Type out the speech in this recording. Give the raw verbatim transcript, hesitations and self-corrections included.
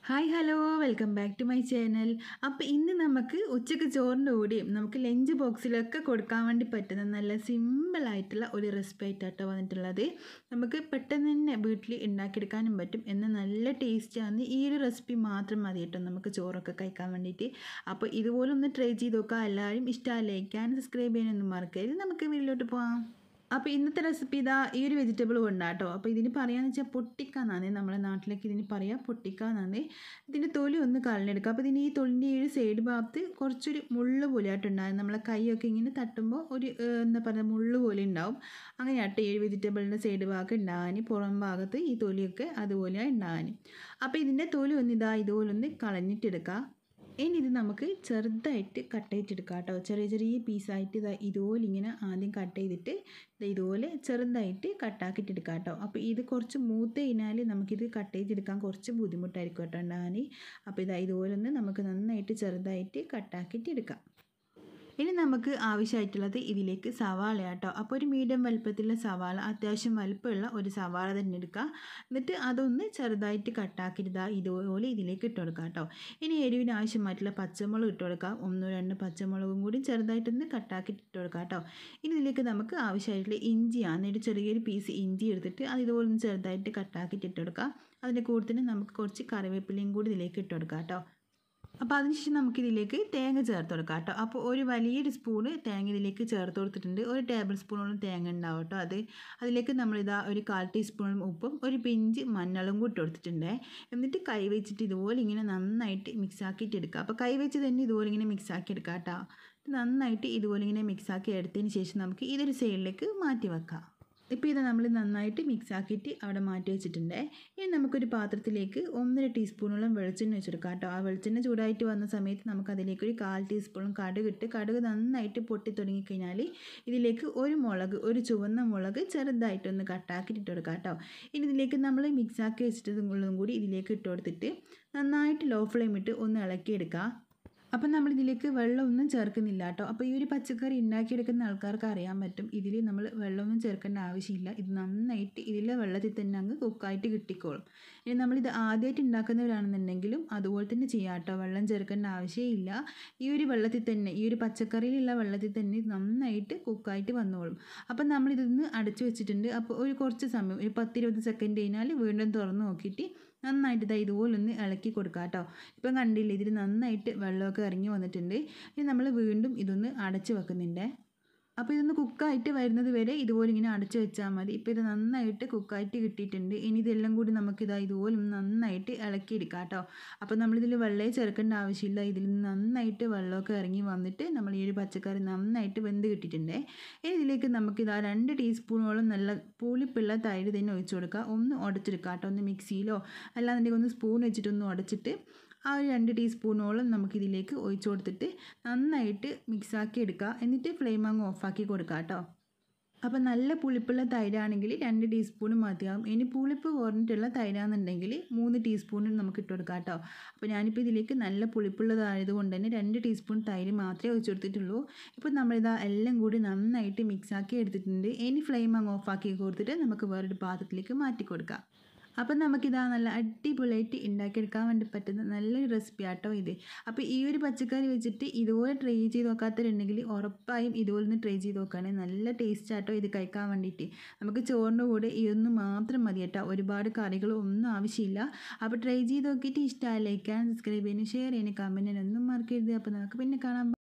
Hi hello welcome back to my channel. അപ്പോൾ ഇന്ന് നമുക്ക് ഉച്ചയ്ക്ക് ചോറിൻ്റെ കൂടെയും നമുക്ക് ലഞ്ച് ബോക്സിലൊക്കെ കൊടുക്കാൻ വേണ്ടി പറ്റുന്ന നല്ല സിമ്പിളായിട്ടുള്ള ഒരു റെസിപ്പി ആയിട്ടാട്ടോ വന്നിട്ടുള്ളത്. നമുക്ക് പെട്ടെന്ന് തന്നെ വീട്ടിൽ ഉണ്ടാക്കിയെടുക്കാനും പറ്റും, എന്നാൽ നല്ല ടേസ്റ്റാണ്. ഈ ഒരു റെസിപ്പി മാത്രം മതി കേട്ടോ നമുക്ക് ചോറൊക്കെ കഴിക്കാൻ വേണ്ടിയിട്ട്. അപ്പോൾ ഇതുപോലെ ഒന്ന് ട്രൈ ചെയ്ത് നോക്കുക. എല്ലാവരും ഇഷ്ടമല്ലേ, ലൈക്കാൻ സബ്സ്ക്രൈബ് ചെയ്യാനൊന്നും മറക്കരുത്. നമുക്ക് വീട്ടിലോട്ട് പോകാം. അപ്പോൾ ഇന്നത്തെ റെസിപ്പി ഇതാ ഈ ഒരു വെജിറ്റബിൾ കൊണ്ടാട്ടോ. അപ്പോൾ ഇതിന് പറയാന്ന് വെച്ചാൽ പൊട്ടിക്കാന്നാണ്, നമ്മുടെ നാട്ടിലേക്ക് ഇതിന് പറയാം പൊട്ടിക്കാന്നാണ്. ഇതിൻ്റെ തൊലി ഒന്ന് കളഞ്ഞെടുക്കുക. അപ്പോൾ ഇതിന് ഈ തൊലിൻ്റെ ഈ ഒരു സൈഡ് ഭാഗത്ത് കുറച്ചൊരു മുള്ള് പോലെയായിട്ടുണ്ടാകും. നമ്മളെ കൈയൊക്കെ ഇങ്ങനെ തട്ടുമ്പോൾ ഒരു എന്താ പറയുക മുള്ള് പോലെ ഉണ്ടാവും. അങ്ങനെയാട്ടോ ഈ ഒരു വെജിറ്റബിളിൻ്റെ സൈഡ് ഭാഗം ഉണ്ടാകാൻ, പുറം ഭാഗത്ത് ഈ തൊലിയൊക്കെ അതുപോലെയാണ് ഉണ്ടാകാൻ. അപ്പോൾ ഇതിൻ്റെ തൊലി ഒന്ന് ഇതാ ഇതുപോലെ ഒന്ന് കളഞ്ഞിട്ടെടുക്കുക. ഇനി ഇത് നമുക്ക് ചെറുതായിട്ട് കട്ട് ചെയ്തെടുക്കാം കേട്ടോ. ചെറിയ ചെറിയ പീസായിട്ട് ഇതാ ഇതുപോലെ ഇങ്ങനെ ആദ്യം കട്ട് ചെയ്തിട്ട് ഇതുപോലെ ചെറുതായിട്ട് കട്ടാക്കിയിട്ടെടുക്കാം കേട്ടോ. അപ്പോൾ ഇത് കുറച്ച് മൂത്ത് കഴിഞ്ഞാൽ നമുക്കിത് കട്ട് ചെയ്തെടുക്കാൻ കുറച്ച് ബുദ്ധിമുട്ടായിരിക്കും കേട്ടോ ഉണ്ടാകാൻ. അപ്പോൾ ഇതാ ഇതുപോലെ ഒന്ന് നമുക്ക് നന്നായിട്ട് ചെറുതായിട്ട് കട്ടാക്കിയിട്ട് എടുക്കാം. ഇനി നമുക്ക് ആവശ്യമായിട്ടുള്ളത് ഇതിലേക്ക് സവാള കേട്ടോ. അപ്പോൾ ഒരു മീഡിയം വലുപ്പത്തിലുള്ള സവാള, അത്യാവശ്യം വലുപ്പമുള്ള ഒരു സവാള തന്നെ എടുക്കുക. എന്നിട്ട് അതൊന്ന് ചെറുതായിട്ട് കട്ടാക്കിയിട്ട് ഇതുപോലെ ഇതിലേക്ക് ഇട്ട് കൊടുക്കുക കേട്ടോ. ഇനി എരിവിന് ആവശ്യമായിട്ടുള്ള പച്ചമുളക് ഇട്ട് കൊടുക്കാം. ഒന്നോ രണ്ട് പച്ചമുളകും കൂടി ചെറുതായിട്ടൊന്ന് കട്ടാക്കിയിട്ട് ഇട്ട് കൊടുക്കാം കേട്ടോ. ഇനി ഇതിലേക്ക് നമുക്ക് ആവശ്യമായിട്ടുള്ള ഇഞ്ചിയാണ്. ഒരു ചെറിയൊരു പീസ് ഇഞ്ചി എടുത്തിട്ട് അത് ഇതുപോലെ ഒന്ന് ചെറുതായിട്ട് കട്ടാക്കിയിട്ട് ഇട്ട് കൊടുക്കാം. അതിൻ്റെ കൂടെ തന്നെ നമുക്ക് കുറച്ച് കറിവേപ്പിലയും കൂടി ഇതിലേക്ക് ഇട്ട് കൊടുക്കാം കേട്ടോ. അപ്പോൾ അതിനുശേഷം നമുക്കിതിലേക്ക് തേങ്ങ ചേർത്ത് കൊടുക്കാം കേട്ടോ. അപ്പോൾ ഒരു വലിയൊരു സ്പൂണ് തേങ്ങ ഇതിലേക്ക് ചേർത്ത് കൊടുത്തിട്ടുണ്ട്. ഒരു ടേബിൾ സ്പൂണോളം തേങ്ങ ഉണ്ടാവും കേട്ടോ. അത് അതിലേക്ക് നമ്മളിതാ ഒരു കാൽ ടീസ്പൂണും ഉപ്പും ഒരു പിഞ്ച് മഞ്ഞളും കൂടി കൊടുത്തിട്ടുണ്ട്. എന്നിട്ട് കൈ വെച്ചിട്ട് ഇതുപോലെ ഇങ്ങനെ നന്നായിട്ട് മിക്സ് ആക്കിയിട്ട് എടുക്കുക. അപ്പോൾ കൈ വെച്ച് തന്നെ ഇതുപോലെ ഇങ്ങനെ മിക്സ് ആക്കി എടുക്കാം കേട്ടോ. നന്നായിട്ട് ഇതുപോലെ ഇങ്ങനെ മിക്സ് ആക്കി എടുത്തതിന് ശേഷം നമുക്ക് ഇതൊരു സൈഡിലേക്ക് മാറ്റി വെക്കാം. ഇപ്പോൾ ഇത് നമ്മൾ നന്നായിട്ട് മിക്സ് ആക്കിയിട്ട് അവിടെ മാറ്റി വെച്ചിട്ടുണ്ട്. ഇനി നമുക്കൊരു പാത്രത്തിലേക്ക് ഒന്നര ടീസ്പൂണോളം വെളിച്ചെണ്ണ വെച്ചെടുക്കാം കേട്ടോ. ആ വെളിച്ചെണ്ണ ചൂടായിട്ട് വന്ന സമയത്ത് നമുക്കതിലേക്ക് ഒരു കാൽ ടീസ്പൂണും കടുക് ഇട്ട് കടുക് നന്നായിട്ട് പൊട്ടി തുടങ്ങിക്കഴിഞ്ഞാൽ ഇതിലേക്ക് ഒരു മുളക്, ഒരു ചുവന്ന മുളക് ചെറുതായിട്ടൊന്ന് കട്ടാക്കിയിട്ട് ഇട്ട് കൊടുക്കാം കേട്ടോ. ഇനി ഇതിലേക്ക് നമ്മൾ മിക്സ് ആക്കി വെച്ചിട്ടുള്ളതും കൂടി ഇതിലേക്ക് ഇട്ട് കൊടുത്തിട്ട് നന്നായിട്ട് ലോ ഫ്ലെയിം ഇട്ട് ഒന്ന് ഇളക്കിയെടുക്കുക. അപ്പം നമ്മളിതിലേക്ക് വെള്ളമൊന്നും ചേർക്കുന്നില്ല കേട്ടോ. അപ്പോൾ ഈ ഒരു പച്ചക്കറി ഉണ്ടാക്കിയെടുക്കുന്ന ആൾക്കാർക്ക് അറിയാൻ പറ്റും, ഇതിൽ നമ്മൾ വെള്ളമൊന്നും ചേർക്കേണ്ട ആവശ്യമില്ല. ഇത് നന്നായിട്ട് ഇതിലെ വെള്ളത്തിൽ തന്നെ അങ്ങ് കുക്കായിട്ട് കിട്ടിക്കോളും. ഇനി നമ്മളിത് ആദ്യമായിട്ട് ഉണ്ടാക്കുന്നവരാണെന്നുണ്ടെങ്കിലും അതുപോലെ തന്നെ ചെയ്യാം കേട്ടോ. വെള്ളം ചേർക്കേണ്ട ആവശ്യമില്ല. ഈ ഒരു വെള്ളത്തിൽ തന്നെ, ഈ ഒരു പച്ചക്കറിയിലുള്ള വെള്ളത്തിൽ തന്നെ നന്നായിട്ട് കുക്കായിട്ട് വന്നോളും. അപ്പം നമ്മളിതൊന്ന് അടച്ചു വെച്ചിട്ടുണ്ട്. അപ്പോൾ ഒരു കുറച്ച് സമയം, ഒരു പത്തിരുപത് സെക്കൻഡ് കഴിഞ്ഞാൽ വീണ്ടും തുറന്ന് നോക്കിയിട്ട് നന്നായിട്ട് ഇതാ ഇതുപോലൊന്ന് ഇളക്കി കൊടുക്കുക കേട്ടോ. ഇപ്പം കണ്ടില്ലേ, ഇതിൽ നന്നായിട്ട് വെള്ളമൊക്കെ ഇറങ്ങി വന്നിട്ടുണ്ട്. ഇനി നമ്മൾ വീണ്ടും ഇതൊന്ന് അടച്ച് വെക്കുന്നുണ്ട്. അപ്പോൾ ഇതൊന്ന് കുക്കായിട്ട് വരുന്നത് വരെ ഇതുപോലെ ഇങ്ങനെ അടച്ച് വെച്ചാൽ മതി. ഇപ്പോൾ ഇത് നന്നായിട്ട് കുക്കായിട്ട് കിട്ടിയിട്ടുണ്ട്. ഇനി ഇതെല്ലാം കൂടി നമുക്കിതാ ഇതുപോലെ നന്നായിട്ട് ഇളക്കിയെടുക്കാം കേട്ടോ. അപ്പോൾ നമ്മളിതിൽ വെള്ളം ചേർക്കേണ്ട ആവശ്യമില്ല. ഇതിൽ നിന്ന് നന്നായിട്ട് വെള്ളമൊക്കെ ഇറങ്ങി വന്നിട്ട് നമ്മൾ ഈ ഒരു പച്ചക്കറി നന്നായിട്ട് വെന്ത് കിട്ടിയിട്ടുണ്ട്. ഇനി ഇതിലേക്ക് നമുക്കിതാ രണ്ട് ടീസ്പൂണോളം നല്ല പുളിപ്പുള്ള തൈര് തന്നെ ഒഴിച്ചു കൊടുക്കുക. ഒന്ന് ഉടച്ചെടുക്കുക കേട്ടോ. ഒന്ന് മിക്സിയിലോ അല്ലാന്നുണ്ടെങ്കിൽ ഒന്ന് സ്പൂൺ വെച്ചിട്ടൊന്ന് ഉടച്ചിട്ട് ആ ഒരു രണ്ട് ടീസ്പൂണോളം നമുക്കിതിലേക്ക് ഒഴിച്ചു കൊടുത്തിട്ട് നന്നായിട്ട് മിക്സാക്കി എടുക്കുക. എന്നിട്ട് ഫ്ലെയിം അങ്ങ് ഓഫാക്കി കൊടുക്കുക കേട്ടോ. അപ്പോൾ നല്ല പുളിപ്പുള്ള തൈരാണെങ്കിൽ രണ്ട് ടീസ്പൂൺ മതിയാവും. ഇനി പുളിപ്പ് കുറഞ്ഞിട്ടുള്ള തൈരാണെന്നുണ്ടെങ്കിൽ മൂന്ന് ടീസ്പൂണിൽ നമുക്ക് ഇട്ട് കൊടുക്കാം കേട്ടോ. അപ്പോൾ ഞാനിപ്പോൾ ഇതിലേക്ക് നല്ല പുളിപ്പുള്ളതായത് കൊണ്ട് തന്നെ രണ്ട് ടീസ്പൂൺ തൈര് മാത്രമേ ഒഴിച്ചു കൊടുത്തിട്ടുള്ളൂ. ഇപ്പോൾ നമ്മളിതാ എല്ലാം കൂടി നന്നായിട്ട് മിക്സാക്കി എടുത്തിട്ടുണ്ട്. ഇനി ഫ്ലെയിം അങ്ങ് ഓഫാക്കി കൊടുത്തിട്ട് നമുക്ക് വേറൊരു പാത്രത്തിലേക്ക് മാറ്റി കൊടുക്കാം. അപ്പം നമുക്കിതാ നല്ല അടിപൊളിയായിട്ട് ഉണ്ടാക്കിയെടുക്കാൻ വേണ്ടി പറ്റുന്ന നല്ലൊരു റെസിപ്പി ആട്ടോ ഇത്. അപ്പോൾ ഈ ഒരു പച്ചക്കറി വെച്ചിട്ട് ഇതുപോലെ ട്രൈ ചെയ്ത് നോക്കാത്തവരുണ്ടെങ്കിൽ ഉറപ്പായും ഇതുപോലെ ഒന്ന് ട്രൈ ചെയ്ത് നോക്കുകയാണെങ്കിൽ നല്ല ടേസ്റ്റ് ആട്ടോ ഇത് കഴിക്കാൻ വേണ്ടിയിട്ട്. നമുക്ക് ചോറിൻ്റെ കൂടെ ഇതൊന്നും മാത്രം മതി കേട്ടോ. ഒരുപാട് കറികളൊന്നും ആവശ്യമില്ല. അപ്പോൾ ട്രൈ ചെയ്ത് നോക്കിയിട്ട് ഇഷ്ടമായി ലൈക്ക് ചെയ്യാൻ, സബ്സ്ക്രൈബ് ചെയ്യാനും ഷെയർ ചെയ്യാനും കമൻറ്റ് ചെയ്യാനൊന്നും മറക്കരുത്. അപ്പോൾ നമുക്ക് പിന്നെ കാണാം.